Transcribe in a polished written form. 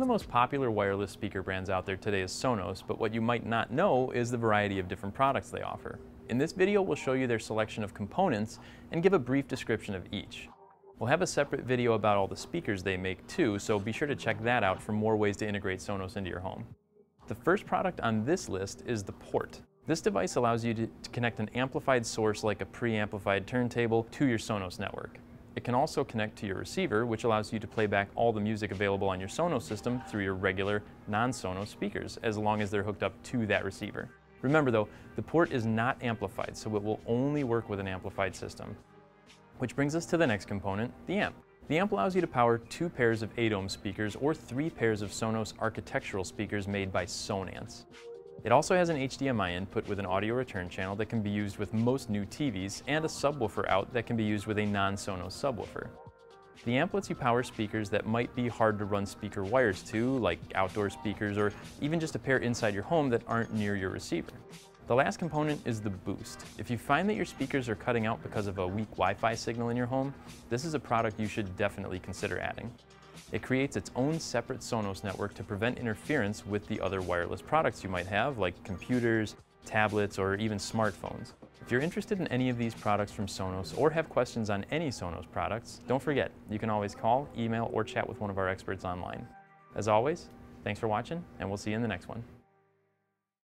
the most popular wireless speaker brands out there today is Sonos, but what you might not know is the variety of different products they offer. In this video, we'll show you their selection of components and give a brief description of each. We'll have a separate video about all the speakers they make too, so be sure to check that out for more ways to integrate Sonos into your home. The first product on this list is the Port. This device allows you to connect an amplified source like a preamplified turntable to your Sonos network. It can also connect to your receiver, which allows you to play back all the music available on your Sonos system through your regular non-Sonos speakers, as long as they're hooked up to that receiver. Remember though, the Port is not amplified, so it will only work with an amplified system. Which brings us to the next component, the amp. The amp allows you to power 2 pairs of 8-ohm speakers or 3 pairs of Sonos architectural speakers made by Sonance. It also has an HDMI input with an audio return channel that can be used with most new TVs and a subwoofer out that can be used with a non-Sonos subwoofer. The amp lets you power speakers that might be hard to run speaker wires to, like outdoor speakers or even just a pair inside your home that aren't near your receiver. The last component is the boost. If you find that your speakers are cutting out because of a weak Wi-Fi signal in your home, this is a product you should definitely consider adding. It creates its own separate Sonos network to prevent interference with the other wireless products you might have, like computers, tablets, or even smartphones. If you're interested in any of these products from Sonos or have questions on any Sonos products, don't forget, you can always call, email, or chat with one of our experts online. As always, thanks for watching, and we'll see you in the next one.